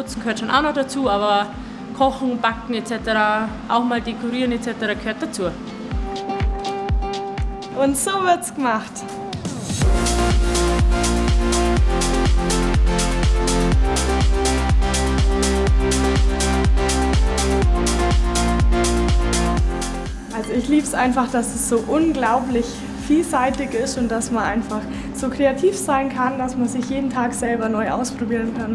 Putzen gehört schon auch noch dazu, aber Kochen, Backen etc., auch mal dekorieren etc. gehört dazu. Und so wird's gemacht. Also ich liebe es einfach, dass es so unglaublich vielseitig ist und dass man einfach so kreativ sein kann, dass man sich jeden Tag selber neu ausprobieren kann.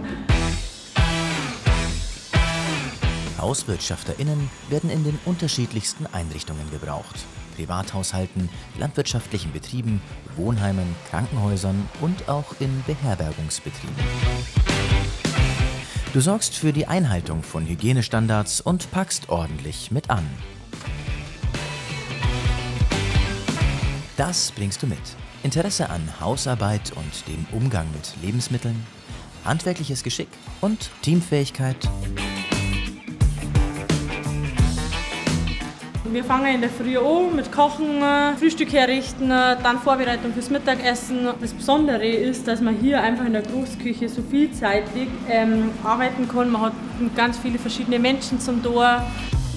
HauswirtschafterInnen werden in den unterschiedlichsten Einrichtungen gebraucht. Privathaushalten, landwirtschaftlichen Betrieben, Wohnheimen, Krankenhäusern und auch in Beherbergungsbetrieben. Du sorgst für die Einhaltung von Hygienestandards und packst ordentlich mit an. Das bringst du mit. Interesse an Hausarbeit und dem Umgang mit Lebensmitteln, handwerkliches Geschick und Teamfähigkeit. Wir fangen in der Früh an mit Kochen, Frühstück herrichten, dann Vorbereitung fürs Mittagessen. Das Besondere ist, dass man hier einfach in der Großküche so vielseitig arbeiten kann. Man hat ganz viele verschiedene Menschen zum Tor.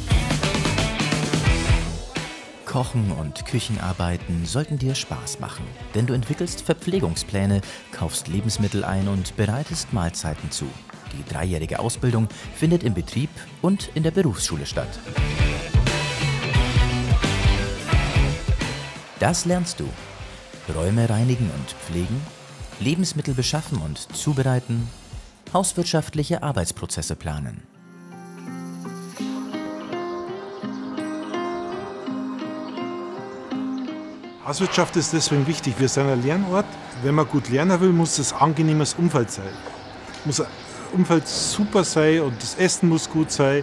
Kochen und Küchenarbeiten sollten dir Spaß machen, denn du entwickelst Verpflegungspläne, kaufst Lebensmittel ein und bereitest Mahlzeiten zu. Die 3-jährige Ausbildung findet im Betrieb und in der Berufsschule statt. Das lernst du. Räume reinigen und pflegen, Lebensmittel beschaffen und zubereiten, hauswirtschaftliche Arbeitsprozesse planen. Hauswirtschaft ist deswegen wichtig. Wir sind ein Lernort. Wenn man gut lernen will, muss es ein angenehmes Umfeld sein. Muss ein Umfeld super sein und das Essen muss gut sein.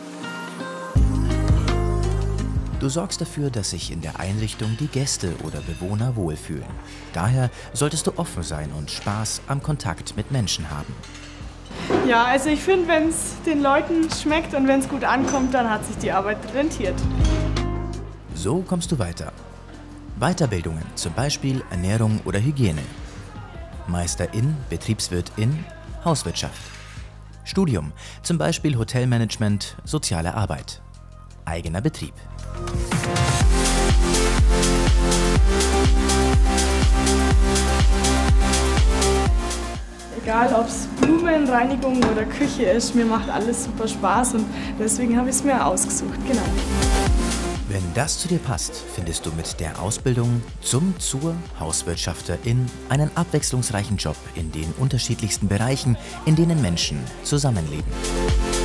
Du sorgst dafür, dass sich in der Einrichtung die Gäste oder Bewohner wohlfühlen. Daher solltest du offen sein und Spaß am Kontakt mit Menschen haben. Ja, also ich finde, wenn es den Leuten schmeckt und wenn es gut ankommt, dann hat sich die Arbeit rentiert. So kommst du weiter. Weiterbildungen, zum Beispiel Ernährung oder Hygiene. Meisterin, Betriebswirtin, Hauswirtschaft. Studium, zum Beispiel Hotelmanagement, soziale Arbeit. Eigener Betrieb. Egal ob es Blumenreinigung oder Küche ist, mir macht alles super Spaß und deswegen habe ich es mir ausgesucht, genau. Wenn das zu dir passt, findest du mit der Ausbildung zur Hauswirtschafterin einen abwechslungsreichen Job in den unterschiedlichsten Bereichen, in denen Menschen zusammenleben.